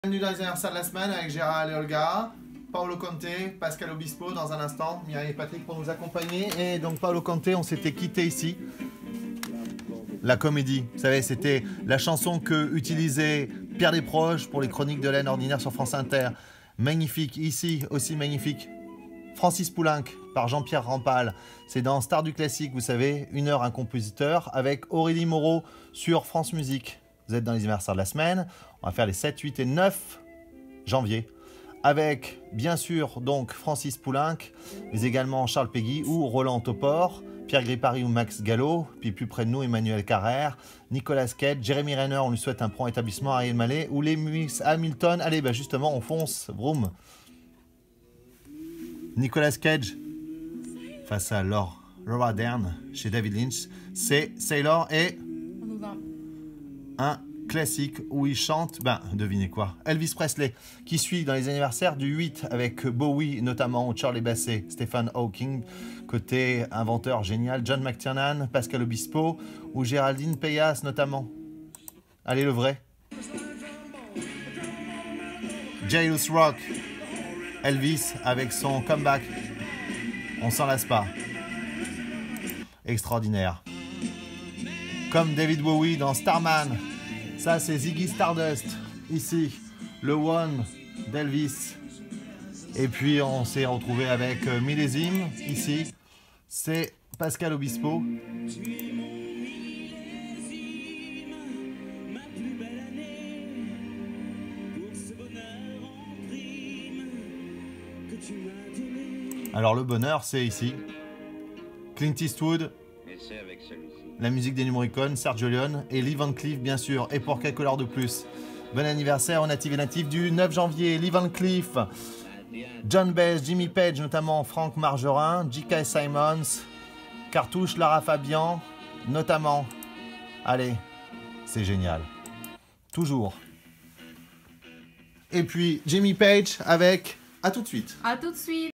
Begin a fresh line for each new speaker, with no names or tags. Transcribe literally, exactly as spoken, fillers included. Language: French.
Bienvenue dans les anniversaires de la semaine avec Gérard et Olga, Paolo Conte, Pascal Obispo dans un instant, Mireille et Patrick pour nous accompagner. Et donc Paolo Conte, on s'était quitté ici. La comédie, vous savez, c'était la chanson que utilisait Pierre Desproges pour les chroniques de l'Aine ordinaire sur France Inter. Magnifique, ici aussi magnifique. Francis Poulenc par Jean-Pierre Rampal. C'est dans Star du classique, vous savez, une heure un compositeur avec Aurélie Moreau sur France Musique. Vous êtes dans les anniversaires de la semaine. On va faire les sept, huit et neuf janvier. Avec, bien sûr, donc Francis Poulenc, mais également Charles Péguy ou Roland Topor, Pierre Gripari ou Max Gallo, puis plus près de nous, Emmanuel Carrère, Nicolas Cage, Jérémy Renner, on lui souhaite un prompt établissement, Ariel Mallet, ou Lewis Hamilton. Allez, bah justement, on fonce, vroom. Nicolas Cage, face à Laura, Laura Dern, chez David Lynch, c'est Sailor et un classique où il chante, ben devinez quoi, Elvis Presley, qui suit dans les anniversaires du huit avec Bowie notamment, ou Charlie Bassey, Stephen Hawking, côté inventeur génial, John McTiernan, Pascal Obispo, ou Géraldine Payas notamment. Allez, le vrai. Jailhouse Rock, Elvis avec son comeback, on s'en lasse pas. Extraordinaire. Comme David Bowie dans Starman. Ça, c'est Ziggy Stardust. Ici, le One d'Elvis. Et puis, on s'est retrouvé avec euh, Millésime. Ici, c'est Pascal Obispo. Alors, le bonheur, c'est ici. Clint Eastwood. La musique des Morricone, Sergio Leone et Lee Van Cleef, bien sûr. Et pour quelques heures de plus. Bon anniversaire aux natifs et natifs du neuf janvier. Lee Van Cleef, John Baez, Jimmy Page, notamment Franck Margerin, J K Simons, Cartouche, Lara Fabian, notamment. Allez, c'est génial. Toujours. Et puis Jimmy Page avec... À tout de suite.
À tout de suite.